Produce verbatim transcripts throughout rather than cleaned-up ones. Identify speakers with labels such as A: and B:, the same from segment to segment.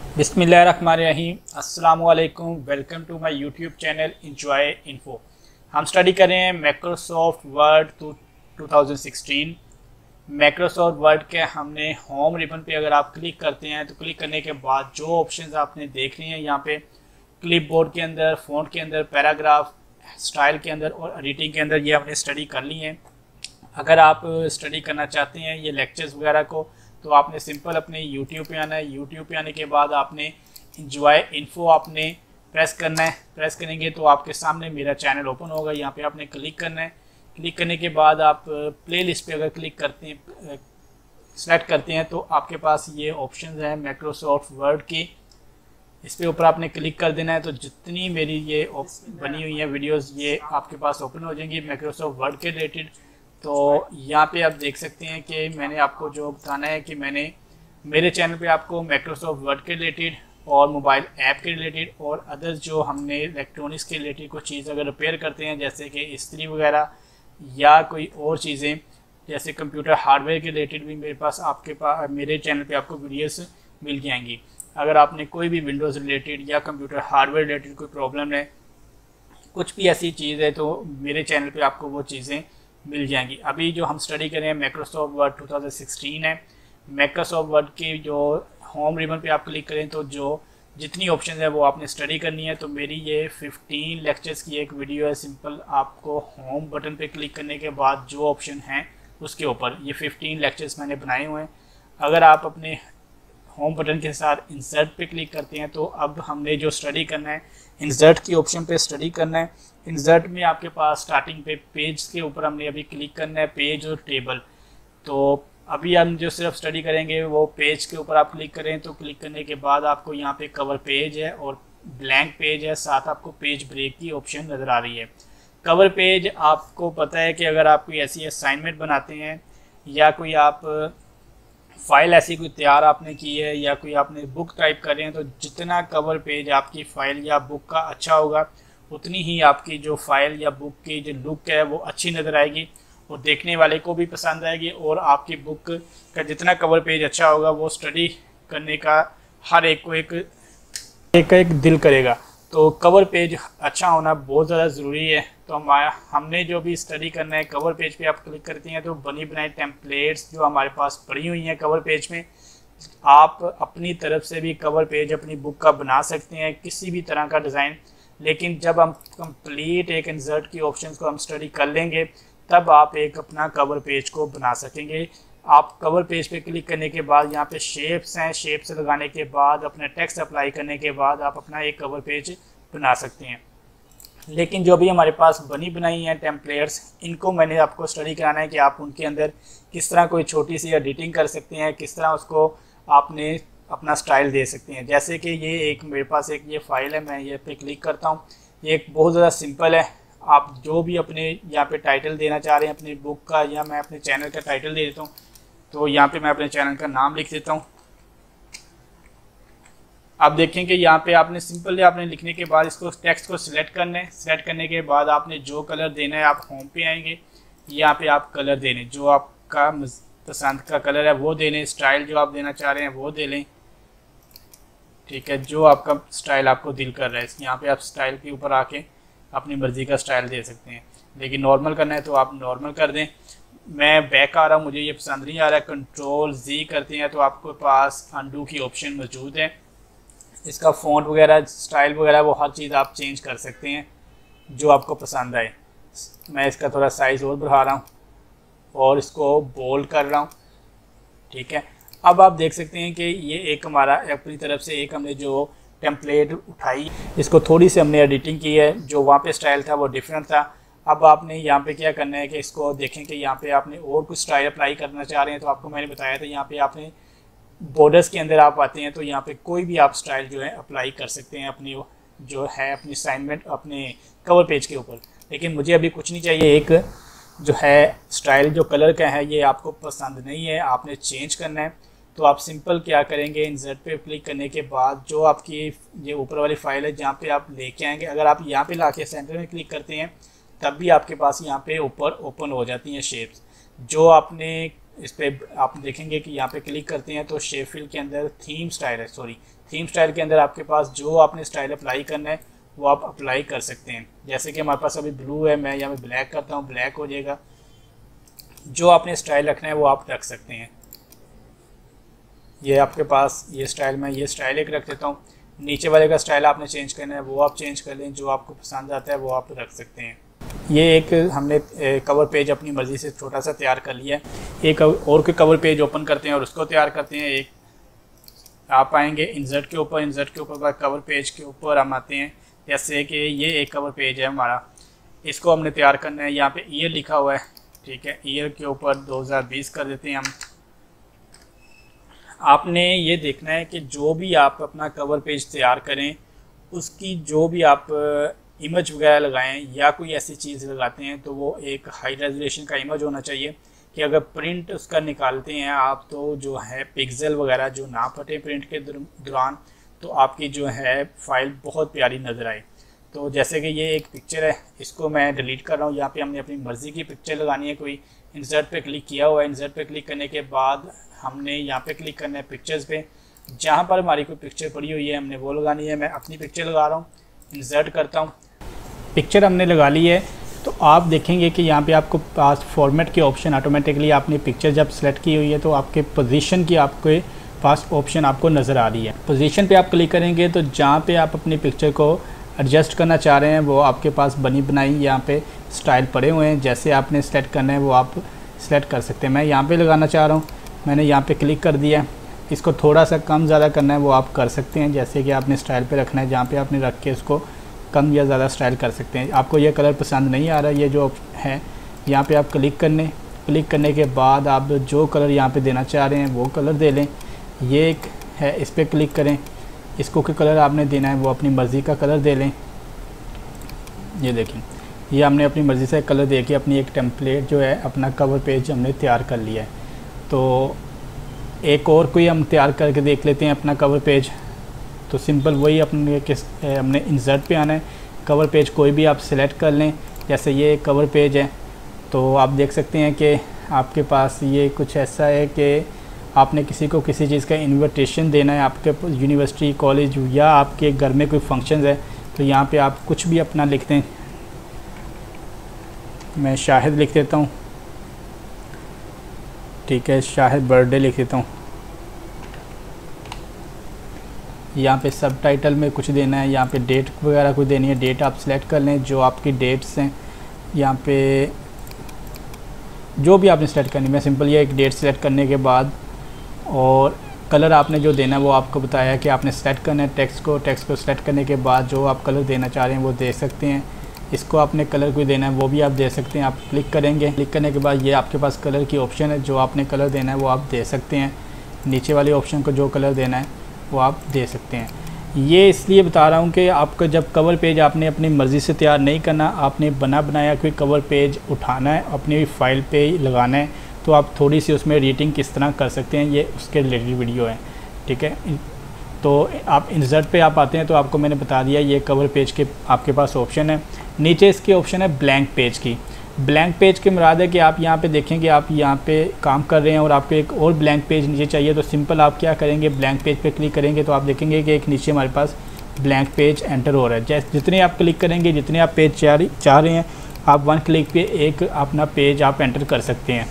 A: बिस्मिल्लाहिर्रहमानिर्रहीम, अस्सलाम वालेकुम। Welcome to my YouTube channel enjoy info. हम स्टडी कर रहे हैं Microsoft Word two thousand sixteen. Microsoft Word के हमने होम रिबन पे अगर आप क्लिक करते हैं तो क्लिक करने के बाद जो ऑप्शंस आपने देख लिए हैं यहाँ पे क्लिपबोर्ड के अंदर, फ़ॉन्ट के अंदर, पैराग्राफ, स्टाइल के अंदर और एडिटिंग के अंदर, ये हमने स्टडी कर ली है। अगर आप स्टडी करना चाहते हैं ये लेक्चर्स वगैरह को तो आपने सिंपल अपने यूट्यूब पे आना है। यूट्यूब पे आने के बाद आपने इंजॉय इन्फो आपने प्रेस करना है। प्रेस करेंगे तो आपके सामने मेरा चैनल ओपन होगा। यहाँ पे आपने क्लिक करना है। क्लिक करने के बाद आप प्लेलिस्ट पे अगर क्लिक करते हैं, सेलेक्ट करते हैं तो आपके पास ये ऑप्शन हैं माइक्रोसॉफ्ट वर्ड की। इस पे ऊपर आपने क्लिक कर देना है तो जितनी मेरी ये बनी हुई है वीडियोस ये आपके पास ओपन हो जाएंगी माइक्रोसॉफ्ट वर्ड के रिलेटेड। तो यहाँ पे आप देख सकते हैं कि मैंने आपको जो बताना है कि मैंने मेरे चैनल पे आपको माइक्रोसॉफ्ट वर्ड के रिलेटेड और मोबाइल ऐप के रिलेटेड और अदर्स जो हमने इलेक्ट्रॉनिक्स के रिलेटेड कुछ चीज़ अगर रिपेयर करते हैं जैसे कि इस्त्री वगैरह या कोई और चीज़ें जैसे कंप्यूटर हार्डवेयर के रिलेटेड भी मेरे पास आपके पास मेरे चैनल पे आपको वीडियोस मिल जाएंगी। अगर आपने कोई भी विंडोज़ रिलेटेड या कंप्यूटर हार्डवेयर रिलेटेड कोई प्रॉब्लम है, कुछ भी ऐसी चीज़ है तो मेरे चैनल पे आपको वो चीज़ें मिल जाएंगी। अभी जो हम स्टडी करें Microsoft Word two thousand sixteen है। माइक्रोसॉफ्ट वर्ड की जो होम रिबन पे आप क्लिक करें तो जो जितनी ऑप्शन है वो आपने स्टडी करनी है। तो मेरी ये फिफ्टीन लेक्चर्स की एक वीडियो है। सिंपल आपको होम बटन पे क्लिक करने के बाद जो ऑप्शन हैं उसके ऊपर ये फिफ्टीन लेक्चर्स मैंने बनाए हुए हैं। अगर आप अपने होम बटन के साथ इंसर्ट पे क्लिक करते हैं तो अब हमने जो स्टडी करना है इंसर्ट की ऑप्शन पे स्टडी करना है। इंसर्ट में आपके पास स्टार्टिंग पे पेज के ऊपर हमने अभी क्लिक करना है, पेज और टेबल। तो अभी हम जो सिर्फ स्टडी करेंगे वो पेज के ऊपर आप क्लिक करें तो क्लिक करने के बाद आपको यहाँ पे कवर पेज है और ब्लैंक पेज है, साथ आपको पेज ब्रेक की ऑप्शन नज़र आ रही है। कवर पेज आपको पता है कि अगर आप कोई ऐसी असाइनमेंट बनाते हैं या कोई आप फाइल ऐसी कोई तैयार आपने की है या कोई आपने बुक टाइप कर रहे हैं तो जितना कवर पेज आपकी फ़ाइल या बुक का अच्छा होगा उतनी ही आपकी जो फाइल या बुक की जो लुक है वो अच्छी नज़र आएगी और देखने वाले को भी पसंद आएगी। और आपकी बुक का जितना कवर पेज अच्छा होगा वो स्टडी करने का हर एक को एक एक, एक दिल करेगा। तो कवर पेज अच्छा होना बहुत ज़्यादा ज़रूरी है। तो हमारा हमने जो भी स्टडी करना है कवर पेज पे आप क्लिक करते हैं तो बनी बनाई टेम्पलेट्स जो हमारे पास पड़ी हुई हैं कवर पेज में, आप अपनी तरफ से भी कवर पेज अपनी बुक का बना सकते हैं किसी भी तरह का डिज़ाइन। लेकिन जब हम कंप्लीट एक इंसर्ट की ऑप्शंस को हम स्टडी कर लेंगे तब आप एक अपना कवर पेज को बना सकेंगे। आप कवर पेज पे क्लिक करने के बाद यहाँ पे शेप्स हैं, शेप्स लगाने के बाद अपना टेक्स्ट अप्लाई करने के बाद आप अपना एक कवर पेज बना सकते हैं। लेकिन जो भी हमारे पास बनी बनाई हैं टेम्पलेट्स, इनको मैंने आपको स्टडी कराना है कि आप उनके अंदर किस तरह कोई छोटी सी एडिटिंग कर सकते हैं, किस तरह उसको आपने अपना स्टाइल दे सकते हैं। जैसे कि ये एक मेरे पास एक ये फाइल है, मैं ये पे क्लिक करता हूँ। ये एक बहुत ज़्यादा सिंपल है। आप जो भी अपने यहाँ पे टाइटल देना चाह रहे हैं अपनी बुक का या मैं अपने चैनल का टाइटल दे देता हूँ तो यहाँ पे मैं अपने चैनल का नाम लिख देता हूँ। आप देखें कि यहाँ पे आपने सिंपल आपने लिखने के बाद इसको टेक्स्ट को सिलेक्ट करना है। सिलेक्ट करने के बाद आपने जो कलर देना है आप होम पे आएंगे, यहाँ पे आप कलर देने जो आपका पसंद का कलर है वो दे लें। स्टाइल जो आप देना चाह रहे हैं वो दे लें, ठीक है, जो आपका स्टाइल आपको दिल कर रहा है। यहाँ पे आप स्टाइल के ऊपर आके अपनी मर्ज़ी का स्टाइल दे सकते हैं। लेकिन नॉर्मल करना है तो आप नॉर्मल कर दें। मैं बैक आ रहा हूँ, मुझे ये पसंद नहीं आ रहा है, कंट्रोल जी करते हैं तो आपके पास अंडू की ऑप्शन मौजूद है। इसका फ़ॉन्ट वगैरह स्टाइल वगैरह वो हर चीज़ आप चेंज कर सकते हैं जो आपको पसंद आए। मैं इसका थोड़ा साइज़ और बढ़ा रहा हूँ और इसको बोल्ड कर रहा हूँ, ठीक है। अब आप देख सकते हैं कि ये एक हमारा अपनी तरफ से एक हमने जो टेम्पलेट उठाई, इसको थोड़ी सी हमने एडिटिंग की है। जो वहाँ पे स्टाइल था वो डिफरेंट था। अब आपने यहाँ पे क्या करना है कि इसको देखें कि यहाँ पे आपने और कुछ स्टाइल अप्लाई करना चाह रहे हैं तो आपको मैंने बताया था यहाँ पे आपने बॉर्डर्स के अंदर आप आते हैं तो यहाँ पे कोई भी आप स्टाइल जो है अप्लाई कर सकते हैं अपनी जो है अपनी असाइनमेंट अपने कवर पेज के ऊपर। लेकिन मुझे अभी कुछ नहीं चाहिए। एक जो है स्टाइल जो कलर का है ये आपको पसंद नहीं है, आपने चेंज करना है। तो आप सिंपल क्या करेंगे, इंसर्ट पे क्लिक करने के बाद जो आपकी ये ऊपर वाली फाइल है जहाँ पे आप लेके आएंगे, अगर आप यहाँ पे लाके सेंटर में क्लिक करते हैं तब भी आपके पास यहाँ पे ऊपर ओपन हो जाती हैं शेप्स। जो आपने इस पर आप देखेंगे कि यहाँ पे क्लिक करते हैं तो शेप फिल के अंदर थीम स्टाइल है, सॉरी थीम स्टाइल के अंदर आपके पास जो आपने स्टाइल अप्लाई करना है वो आप अप्लाई कर सकते हैं। जैसे कि हमारे पास अभी ब्लू है, मैं यहाँ पे ब्लैक करता हूँ, ब्लैक हो जाएगा। जो आपने स्टाइल रखना है वो आप रख सकते हैं। ये आपके पास ये स्टाइल, मैं ये स्टाइल एक रख देता हूँ। नीचे वाले का स्टाइल आपने चेंज करना है वो आप चेंज कर लें, जो आपको पसंद आता है वो आप रख सकते हैं। ये एक हमने कवर पेज अपनी मर्ज़ी से छोटा सा तैयार कर लिया है। एक और कोई कवर पेज ओपन करते हैं और उसको तैयार करते हैं। एक आप आएंगे इंसर्ट के ऊपर, इंसर्ट के ऊपर कवर पेज के ऊपर हम आते हैं। जैसे कि ये एक कवर पेज है हमारा, इसको हमने तैयार करना है। यहाँ पे ईयर लिखा हुआ है, ठीक है। ईयर के ऊपर दो हज़ार बीस कर देते हैं हम। आपने ये देखना है कि जो भी आप अपना कवर पेज तैयार करें उसकी जो भी आप इमेज वगैरह लगाएं या कोई ऐसी चीज़ लगाते हैं तो वो एक हाई रेजोल्यूशन का इमेज होना चाहिए कि अगर प्रिंट उसका निकालते हैं आप तो जो है पिक्सल वगैरह जो ना फटे प्रिंट के दौरान, तो आपकी जो है फ़ाइल बहुत प्यारी नज़र आए। तो जैसे कि ये एक पिक्चर है, इसको मैं डिलीट कर रहा हूँ। यहाँ पे हमने अपनी मर्ज़ी की पिक्चर लगानी है कोई। इंसर्ट पे क्लिक किया हुआ है, इंसर्ट पे क्लिक करने के बाद हमने यहाँ पे क्लिक करना है पिक्चर्स पे। जहाँ पर हमारी कोई पिक्चर पड़ी हुई है हमने वो लगानी है। मैं अपनी पिक्चर लगा रहा हूँ, इंसर्ट करता हूँ, पिक्चर हमने लगा ली है। तो आप देखेंगे कि यहाँ पे आपको पास फॉर्मेट के ऑप्शन ऑटोमेटिकली आपने पिक्चर जब सेलेक्ट की हुई है तो आपके पोजीशन की आपके पास ऑप्शन आपको नज़र आ रही है। पोजीशन पे आप क्लिक करेंगे तो जहाँ पे आप अपनी पिक्चर को एडजस्ट करना चाह रहे हैं वो आपके पास बनी बनाई यहाँ पे स्टाइल पड़े हुए हैं। जैसे आपने सेलेक्ट करना है वो आप सेलेक्ट कर सकते हैं। मैं यहाँ पे लगाना चाह रहा हूँ, मैंने यहाँ पे क्लिक कर दिया। इसको थोड़ा सा कम ज़्यादा करना है वो आप कर सकते हैं। जैसे कि आपने स्टाइल पे रखना है, जहाँ पे आपने रख के इसको कम या ज़्यादा स्टाइल कर सकते हैं। आपको ये कलर पसंद नहीं आ रहा, ये जो है यहाँ पे आप क्लिक करने क्लिक करने के बाद आप जो कलर यहाँ पे देना चाह रहे हैं वो कलर दे लें। ये एक है, इस पर क्लिक करें, इसको क्या कलर आपने देना है वो अपनी मर्ज़ी का कलर दे लें। ये देखें, ये हमने अपनी मर्ज़ी से कलर दे के अपनी एक टेम्पलेट जो है अपना कवर पेज हमने तैयार कर लिया है। तो एक और कोई हम तैयार करके देख लेते हैं अपना कवर पेज। तो सिंपल वही अपने किस हमने इंसर्ट पे आना है, कवर पेज कोई भी आप सिलेक्ट कर लें। जैसे ये कवर पेज है तो आप देख सकते हैं कि आपके पास ये कुछ ऐसा है कि आपने किसी को किसी चीज़ का इन्विटेशन देना है, आपके यूनिवर्सिटी कॉलेज या आपके घर में कोई फंक्शन है तो यहाँ पे आप कुछ भी अपना लिखते हैं। मैं शाहिद लिख देता हूँ, ठीक है, शाहिद बर्थडे लिख देता हूँ। यहाँ पे सब टाइटल में कुछ देना है, यहाँ पे डेट वगैरह कुछ देनी है, डेट आप सेलेक्ट कर लें जो आपकी डेट्स हैं। यहाँ पे जो भी आपने सेलेक्ट करनी है, मैं सिंपल ये एक डेट सेलेक्ट करने के बाद और कलर आपने जो देना है वो आपको बताया कि आपने सेलेक्ट करना है टेक्स्ट को। टेक्स्ट को सेलेक्ट करने के बाद जो आप कलर देना चाह रहे हैं वो दे सकते हैं। इसको आपने कलर कोई देना है वो भी आप दे सकते हैं। आप क्लिक करेंगे, क्लिक करने के बाद ये आपके पास कलर की ऑप्शन है, जो आपने कलर देना है वो आप दे सकते हैं। नीचे वाले ऑप्शन को जो कलर देना है वो आप दे सकते हैं। ये इसलिए बता रहा हूँ कि आपका जब कवर पेज आपने अपनी मर्ज़ी से तैयार नहीं करना, आपने बना बनाया कोई कवर पेज उठाना है, अपनी फ़ाइल पे लगाना है, तो आप थोड़ी सी उसमें एडिटिंग किस तरह कर सकते हैं ये उसके रिलेटेड वीडियो है, ठीक है। तो आप इंसर्ट पे आप आते हैं तो आपको मैंने बता दिया ये कवर पेज के आपके पास ऑप्शन है। नीचे इसकी ऑप्शन है ब्लैंक पेज की। ब्लैंक पेज के मुराद है कि आप यहाँ पे देखें कि आप यहाँ पे काम कर रहे हैं और आपको एक और ब्लैंक पेज नीचे चाहिए, तो सिंपल आप क्या करेंगे, ब्लैंक पेज पे क्लिक करेंगे तो आप देखेंगे कि एक नीचे हमारे पास ब्लैंक पेज एंटर हो रहा है। जैसे जितने आप क्लिक करेंगे, जितने आप पेज चाह चाह रहे हैं, आप वन क्लिक पे एक अपना पेज आप एंटर कर सकते हैं।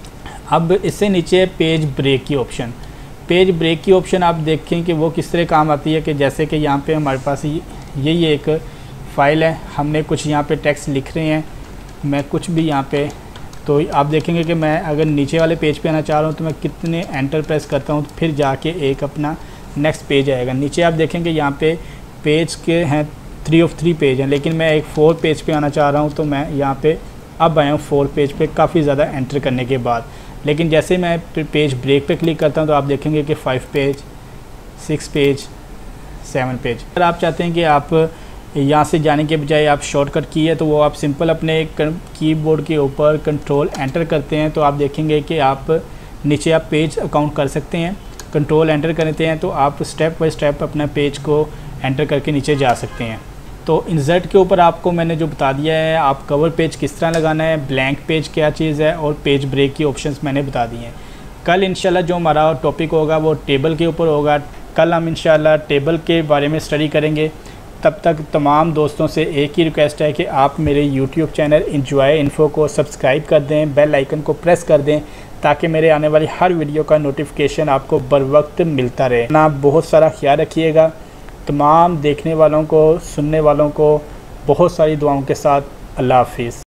A: अब इससे नीचे पेज ब्रेक की ऑप्शन। पेज ब्रेक की ऑप्शन आप देखें कि वो किस तरह काम आती है कि जैसे कि यहाँ पे हमारे पास यही एक फ़ाइल है, हमने कुछ यहाँ पे टेक्स्ट लिख रहे हैं, मैं कुछ भी यहाँ पे, तो आप देखेंगे कि मैं अगर नीचे वाले पेज पे आना चाह रहा हूँ तो मैं कितने एंटर प्रेस करता हूँ तो फिर जाके एक अपना नेक्स्ट पेज आएगा। नीचे आप देखेंगे यहाँ पे पेज के हैं थ्री ऑफ थ्री पेज हैं, लेकिन मैं एक फोर पेज पे आना चाह रहा हूँ तो मैं यहाँ पे अब आया हूँ फोर पेज पे काफ़ी ज़्यादा एंटर करने के बाद। लेकिन जैसे मैं पेज ब्रेक पे क्लिक करता हूँ तो आप देखेंगे कि five page, six page, seven page. अगर आप चाहते हैं कि आप यहाँ से जाने के बजाय आप शॉर्टकट की है तो वो आप सिंपल अपने कीबोर्ड के ऊपर कंट्रोल एंटर करते हैं तो आप देखेंगे कि आप नीचे आप पेज अकाउंट कर सकते हैं। कंट्रोल एंटर करते हैं तो आप स्टेप बाय स्टेप अपना पेज को एंटर करके नीचे जा सकते हैं। तो इंसर्ट के ऊपर आपको मैंने जो बता दिया है आप कवर पेज किस तरह लगाना है, ब्लैंक पेज क्या चीज़ है और पेज ब्रेक की ऑप्शंस मैंने बता दिए हैं। कल इंशाल्लाह जो हमारा टॉपिक होगा वो टेबल के ऊपर होगा। कल हम इंशाल्लाह टेबल के बारे में स्टडी करेंगे। तब तक तमाम दोस्तों से एक ही रिक्वेस्ट है कि आप मेरे यूट्यूब चैनल इंजॉय इन्फो को सब्सक्राइब कर दें, बेल आइकन को प्रेस कर दें ताकि मेरे आने वाली हर वीडियो का नोटिफिकेशन आपको बर वक्त मिलता रहे। ना बहुत सारा ख्याल रखिएगा। तमाम देखने वालों को, सुनने वालों को बहुत सारी दुआओं के साथ अल्लाह हाफिज़।